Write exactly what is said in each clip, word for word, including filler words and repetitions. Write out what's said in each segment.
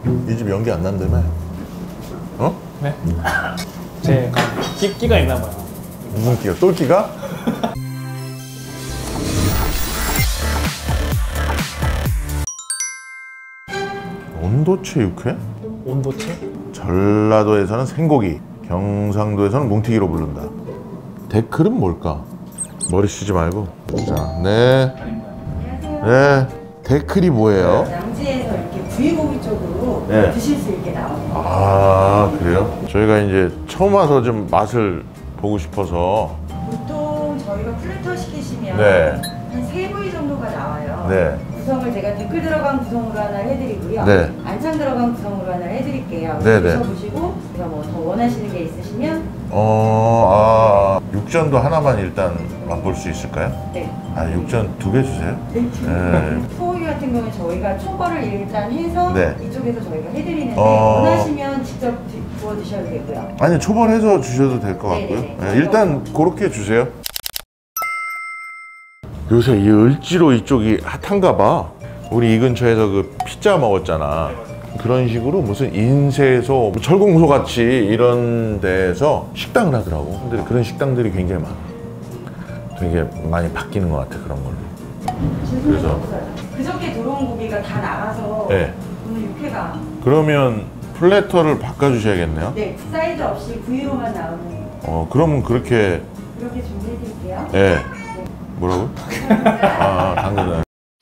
이 집 연기 안 난다며? 어? 네? 제 끼, 끼가 있나 봐요. 무슨 끼가? 똘끼가? 온도채 육회? 온도채? 전라도에서는 생고기, 경상도에서는 뭉티기로 부른다. 데클은 뭘까? 머리 쓰지 말고. 자, 네. 네. 데클이 뭐예요? 양지에서 이렇게 구이고기 쪽으로 네. 드실 수 있게 나옵니다. 아, 그래요? 저희가 이제 처음 와서 좀 맛을 보고 싶어서. 보통 저희가 플래터 시키시면 네. 한 세 부위 정도가 나와요. 네. 구성을 제가 데클 들어간 구성으로 하나 해드리고요. 네. 안창 들어간 구성으로 하나 해드릴게요. 네, 네. 드셔보시고 제가 뭐 더 원하시는 게 있으시면 어, 아, 육전도 하나만 일단 맛볼 수 있을까요? 네. 아, 육전 두 개 주세요. 네. 네. 소고기 같은 경우는 저희가 초벌을 일단 해서 네. 이쪽에서 저희가 해드리는데 어. 원하시면 직접 드- 구워 드셔도 되고요. 아니, 초벌해서 주셔도 될 것 같고요. 네네네. 네, 일단 그렇게 주세요. 요새 이 을지로 이쪽이 핫한가 봐. 우리 이 근처에서 그 피자 먹었잖아. 그런 식으로 무슨 인쇄소, 철공소 같이 이런 데에서 식당을 하더라고. 근데 그런 식당들이 굉장히 많아. 되게 많이 바뀌는 것 같아, 그런 걸로. 그래서 그저께 들어온 고기가 다 나가서 네. 오늘 육회가 그러면 플래터를 바꿔주셔야겠네요. 네 사이드 없이 구이로만 나오는 어, 그러면 그렇게 그렇게 준비해 드릴게요. 예. 뭐라고? 아, 당근.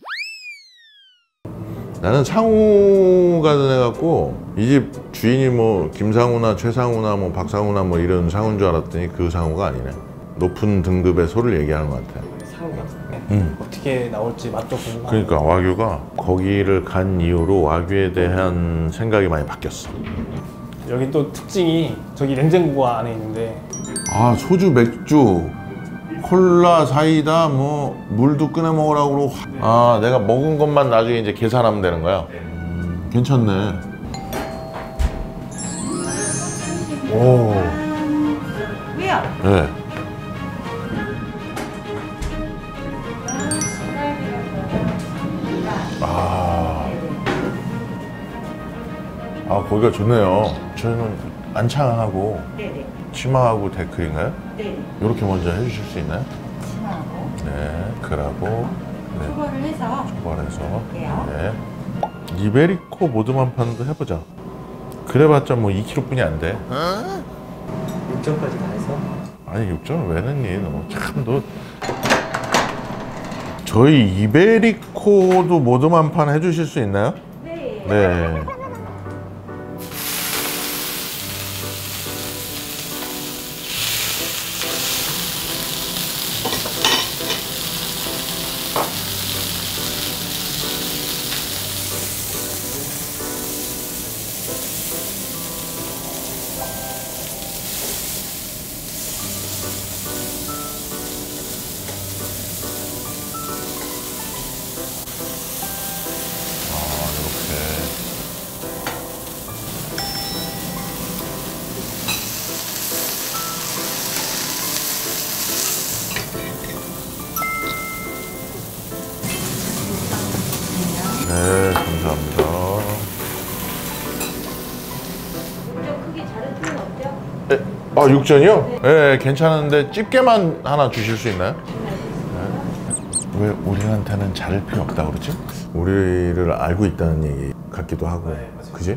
나는 상우가 해갖고 이 집 주인이 뭐 김상우나 최상우나 뭐 박상우나 뭐 이런 상우인 줄 알았더니 그 상우가 아니네. 높은 등급의 소를 얘기하는 것 같아. 상우가 네. 음. 어떻게 나올지 맛도 궁금하고. 그러니까 와규가 거기를 간 이후로 와규에 대한 생각이 많이 바뀌었어. 여기 또 특징이 저기 냉장고가 안에 있는데 아, 소주, 맥주, 콜라, 사이다, 뭐 물도 꺼내 먹으라고 그러고. 아, 내가 먹은 것만 나중에 이제 계산하면 되는 거야. 음, 괜찮네. 오. 왜요? 네. 아. 아, 거기가 좋네요. 저희는 안창하고 네네. 치마하고 데크인가요? 네. 이렇게 먼저 해주실 수 있나요? 치마하고 네, 그러고 네, 초벌을 해서 초벌해서 할게요. 네. 이베리코 모듬한 판도 해보자. 그래봤자 뭐 이 킬로그램뿐이 안 돼. 육전까지 다 해서 아니 육전을 왜 넣니? 너 참 너. 저희 이베리코도 모듬 한 판 해주실 수 있나요? 네. 네. 네, 감사합니다. 육전 크기 자를 필요는 없죠? 에, 아, 육전이요? 네, 괜찮은데 집게만 하나 주실 수 있나요? 네. 왜 우리한테는 자를 필요 없다고 그러지? 우리를 알고 있다는 얘기 같기도 하고. 네, 맞아요. 그지?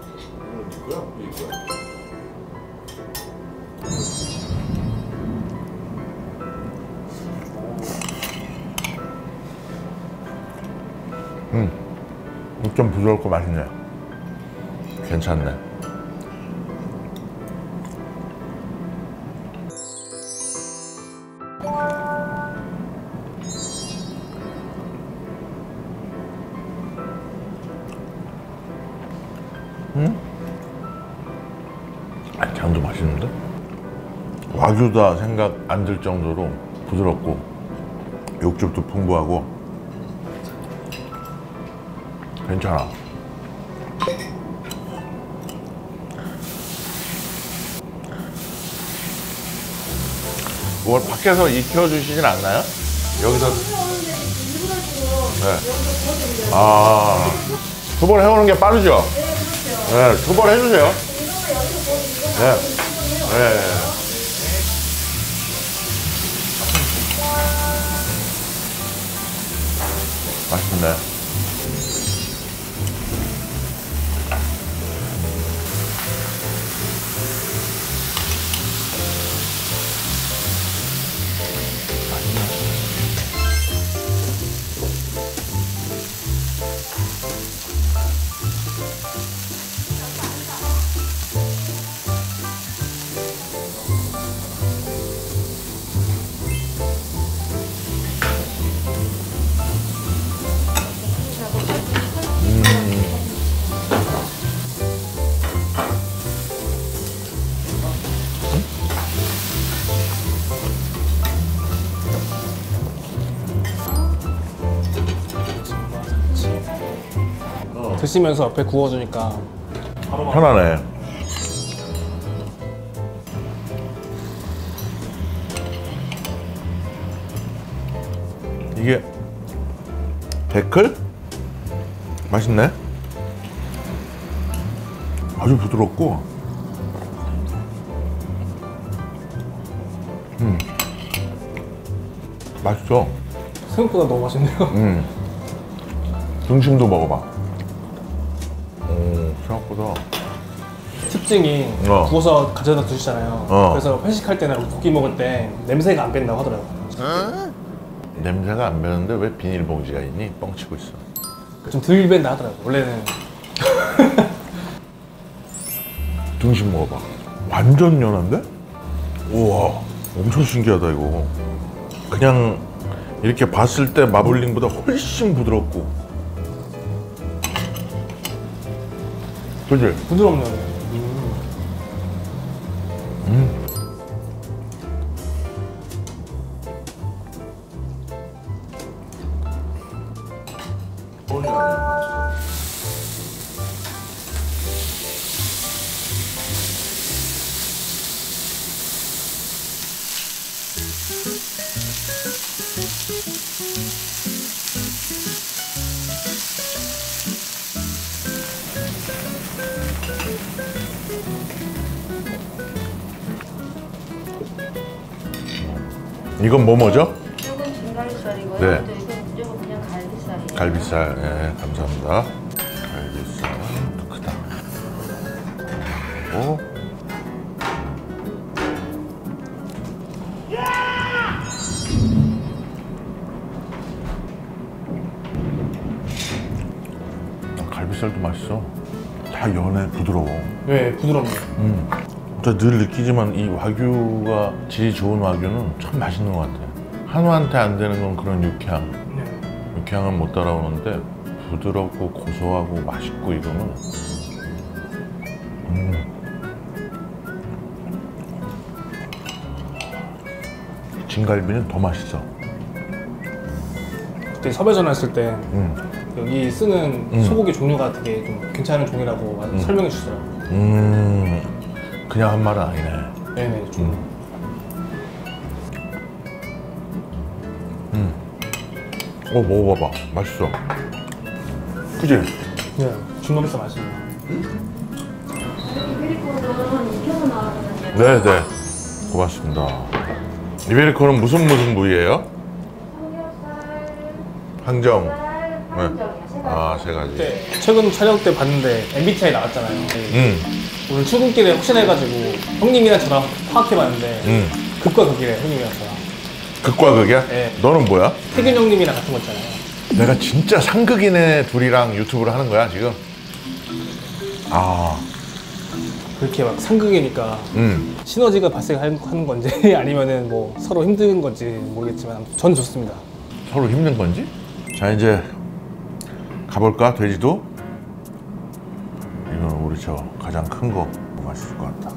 음, 좀 부드럽고 맛있네. 괜찮네. 음? 아, 장도 맛있는데? 와규다 생각 안 들 정도로 부드럽고 육즙도 풍부하고 괜찮아. 그걸 밖에서 익혀주시진 않나요? 여기서. 네. 아, 두 번 해오는 게 빠르죠? 네, 초벌해주세요. 네. 네. 맛있네. 드시면서 옆에 구워주니까 바로 편하네. 이게 데클? 맛있네. 아주 부드럽고 음 맛있어. 생각보다 너무 맛있네요. 음 등심도 먹어봐. 오, 생각보다 특징이 어. 구워서 가져다 드시잖아요. 어. 그래서 회식할 때나 고기 먹을 때 냄새가 안 뺀다고 하더라고요. 냄새가 안 배는데 왜 비닐봉지가 있니? 뻥치고 있어. 좀 덜 뺀다 하더라고요. 원래는. 등심 먹어봐. 완전 연한데? 우와, 엄청 신기하다 이거. 그냥 이렇게 봤을 때 마블링보다 훨씬 부드럽고. 그지? 부드럽네요. 음. 이건 뭐 뭐죠? 이건 진갈비살이고요. 네. 네. 이건 무조건 그냥 갈비살이에요. 갈비살. 예, 감사합니다. 갈비살. 또 크다. 오. 갈비살도 맛있어. 다 연해, 부드러워. 네, 부드럽네요. 음. 저 늘 느끼지만 이 와규가 질이 좋은 와규는 참 맛있는 것 같아요. 한우한테 안 되는 건 그런 육향. 네. 육향은 못 따라오는데 부드럽고 고소하고 맛있고 이거는 음. 진갈비는 더 맛있어. 그때 섭외 전화했을 때 음. 여기 쓰는 음. 소고기 종류가 되게 좀 괜찮은 종이라고 음. 설명해 주시더라고요. 음. 그냥 한 말은 아니네. 네네, 좀. 음. 음. 어, 먹어봐봐. 맛있어. 그지? 네, 중간에서 맛있네요. 이베리코는 익혀서 나왔거든요. 네네. 고맙습니다. 이베리코는 무슨 무슨 부위예요? 삼겹살, 항정. 살, 네. 항정이요. 세 가지. 아, 세 가지. 그때 최근 촬영 때 봤는데 엠비티아이 나왔잖아요. 음. 오늘 출근길에 혹시나 해가지고 형님이랑 저랑 파악해봤는데 음. 극과 극이래, 형님이랑 저랑. 극과 극이야? 네. 너는 뭐야? 태균 형님이랑 같은 거 있잖아요. 내가 진짜 상극이네 둘이랑 유튜브를 하는 거야 지금? 아, 그렇게 막 상극이니까 음. 시너지가 발생하는 건지 아니면은 뭐 서로 힘든 건지 모르겠지만 전 좋습니다. 서로 힘든 건지? 자, 이제 가볼까? 돼지도? 이건 우리 저 가장 큰 거 맛있을 것 같다.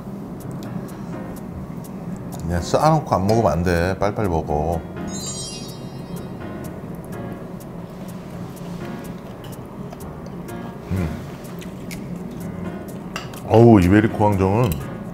그냥 쌓아놓고 안 먹으면 안 돼. 빨리빨리 먹어. 음. 어우, 이베리코 항정은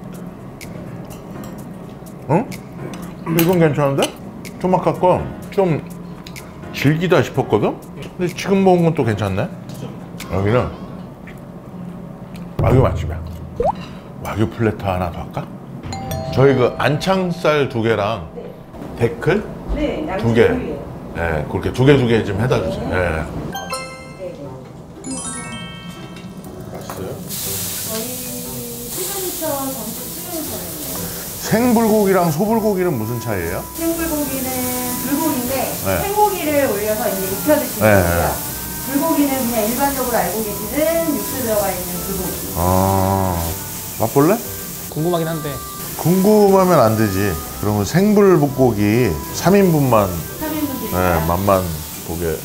응? 이건 괜찮은데? 좀 아까 건좀 질기다 싶었거든? 근데 지금 먹은 건 또 괜찮네? 여기는 와규 맛집이야. 와규 플래터 하나 더 할까? 저희 그 안창살 두 개랑 데클 네, 양치 두 개. 부위예요. 네, 그렇게 두 개 두 개 좀 해다 주세요. 네. 네. 맛있어요? 저희 시그니처 전국 시그니처예요. 생불고기랑 소불고기는 무슨 차이예요? 생불고기는 불고기인데 네. 생고기를 올려서 이제 익혀 드시는 네. 거고요. 불고기는 그냥 일반적으로 알고 계시는 육수 들어가 있는 불고기. 아, 맛볼래? 궁금하긴 한데 궁금하면 안 되지. 그러면 생불고기 삼 인분만 삼 인분 드릴까요? 네, 맛만 보게. 네.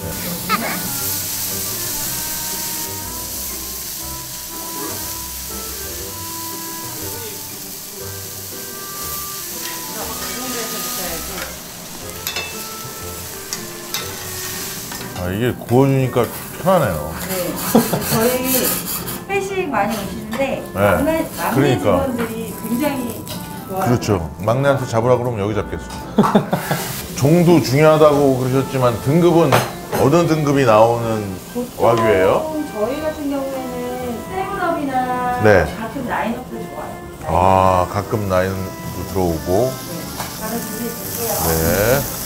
아, 이게 구워주니까 편하네요. 네. 저희 회식 많이 오시는데 네. 막내, 막내 그러니까. 직원들이 굉장히 좋아해요. 그렇죠. 막내한테 잡으라 그러면 여기 잡겠어. 종도 중요하다고 그러셨지만 등급은 어느 등급이 나오는 와규예요? 저희 같은 경우에는 세븐업이나 네. 가끔 라인업도 좋아요. 아, 가끔 나인도 들어오고. 네. 바로 드릴게요. 네.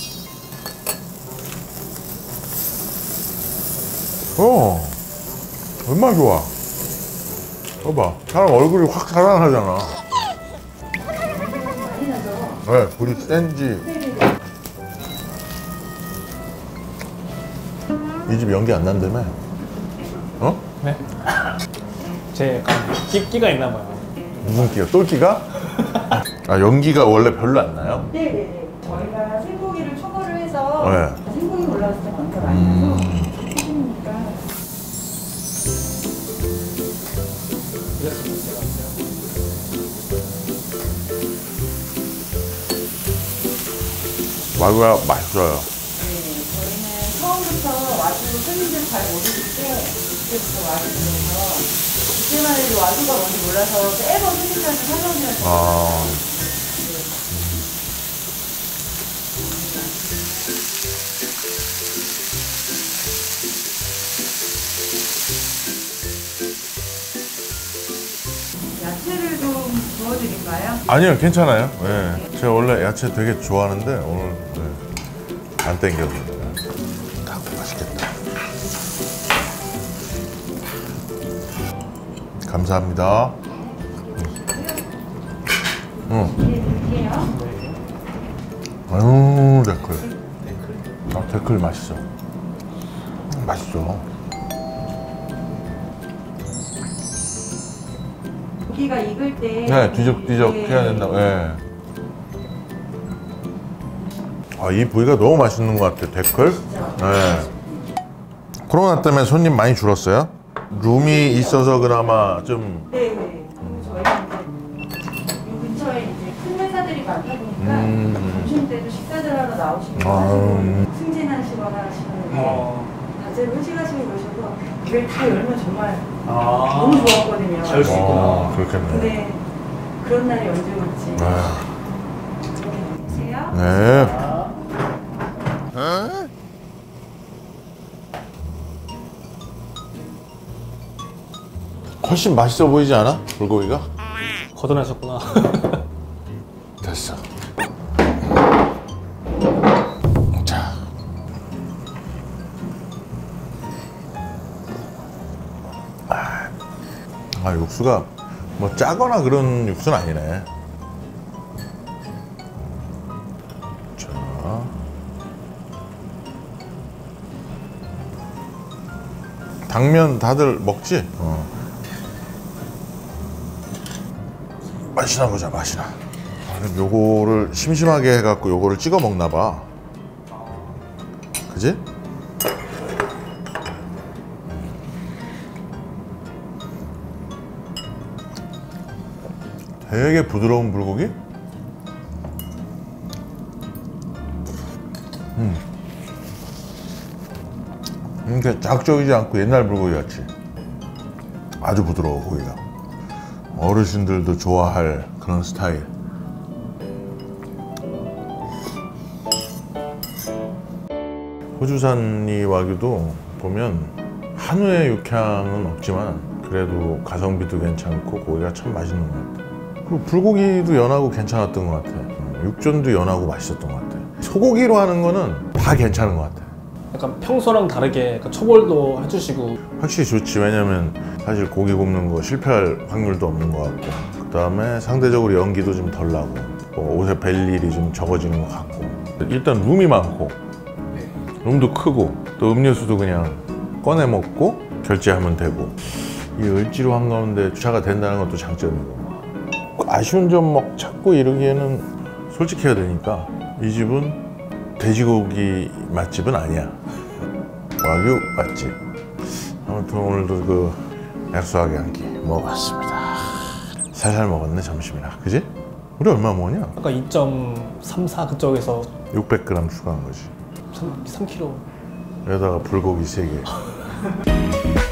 어, 얼마나 좋아. 봐봐, 사람 얼굴이 확 살아나잖아. 많이 나죠? 네, 불이 센지. 이 집 연기 안 난다며? 어? 네? 제 약간 끼, 끼가 있나 봐요. 무슨 끼야? 똘끼가? 아, 연기가 원래 별로 안 나요? 네네네. 저희가 생고기를 초벌을 해서 네. 생고기 올라왔을 때 먼저 많이 나서 하시니까 와규가 맛있어요. 네, 저희는 처음부터 와주 손님들 잘 모르실 때 그때부터 와주면서 그때만 해도 와주가 뭔지 몰라서 매번 손님들한테 설명드렸어요. 아, 야채를 좀 구워드릴까요? 아니요, 괜찮아요. 네. 제가 원래 야채 되게 좋아하는데 오늘 네. 안 땡겨서. 딱 맛있겠다. 감사합니다. 응. 드릴게요. 아유, 데클. 아, 데클 맛있어. 음, 맛있어. 고기가 익을 때 네, 뒤적뒤적 네. 해야 된다고. 예. 아, 이 부위가 너무 맛있는 것 같아, 데클. 네. 코로나 때문에 손님 많이 줄었어요? 룸이 있어서 그나마 좀. 네, 네. 그리고 저희는 이제 이 근처에 이제 큰 회사들이 많다 보니까 음. 점심 때도 식사들 하러 나오시면 아, 음. 승진하시거나 하시면 어. 낮에로 회식하시고 그러셔서 이걸 다 열면 정말 아. 너무 좋았거든요. 잘 수 있구나. 아, 그렇겠네. 근데 그런 날이 언제 올지 아, 보세요. 네. 훨씬 맛있어 보이지 않아? 불고기가? 걷어내셨구나. 됐어. 자. 아, 아, 육수가 뭐 짜거나 그런 육수는 아니네. 자. 당면 다들 먹지? 어. 맛이나 보자, 맛이나. 아, 요거를 심심하게 해갖고 요거를 찍어 먹나 봐. 그지? 되게 부드러운 불고기? 음. 이렇게 자극적이지 않고 옛날 불고기 같이 아주 부드러워 고기가. 어르신들도 좋아할 그런 스타일. 호주산 이 와규도 보면 한우의 육향은 없지만 그 그래도 가성비도 괜찮고 고기가 참 맛있는 것 같아. 그리고 불고기도 연하고 괜찮았던 것 같아. 육전도 연하고 맛있었던 것 같아. 소고기로 하는 거는 다 괜찮은 것 같아. 약간 평소랑 다르게 약간 초벌도 해주시고. 확실히 좋지. 왜냐면 사실 고기 굽는 거 실패할 확률도 없는 것 같고, 그 다음에 상대적으로 연기도 좀 덜 나고, 뭐 옷에 벨 일이 좀 적어지는 것 같고, 일단 룸이 많고 룸도 크고, 또 음료수도 그냥 꺼내 먹고 결제하면 되고, 이 을지로 한가운데 주차가 된다는 것도 장점이고. 아쉬운 점 막 찾고 이러기에는 솔직해야 되니까 이 집은 돼지고기 맛집은 아니야. 와규 맛집. 아무튼 오늘도 그 약소하게 한 끼 먹어봤습니다. 살살 먹었네 점심이라. 그지? 우리 얼마 먹었냐? 아까 이 점 삼사 그쪽에서 육백 그램 추가한 거지. 삼 킬로그램. 여기다가 불고기 세 개.